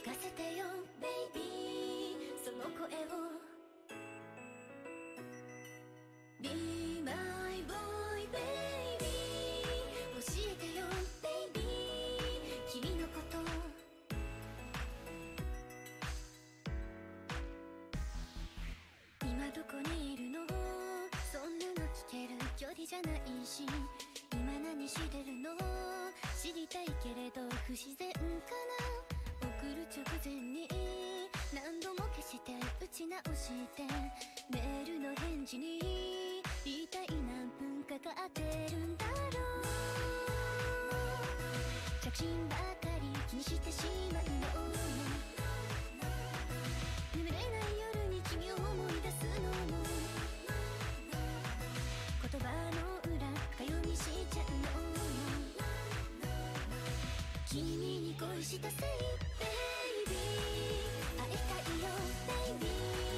聞かせてよベイビー、その声を。 Be my boy baby、 教えてよベイビー、君のこと。今どこにいるの、そんなの聞ける距離じゃないし、今何してるの知りたいけれど不自然かな。送る直前に何度も消して打ち直して、メールの返事に一体何分かかってるんだろう。着信ばかり気にしてしまうの。眠れない夜に君を思い出すのも、言葉の裏深読みしちゃうのよ。君に恋したせいベイビー、会いたいよベイビー、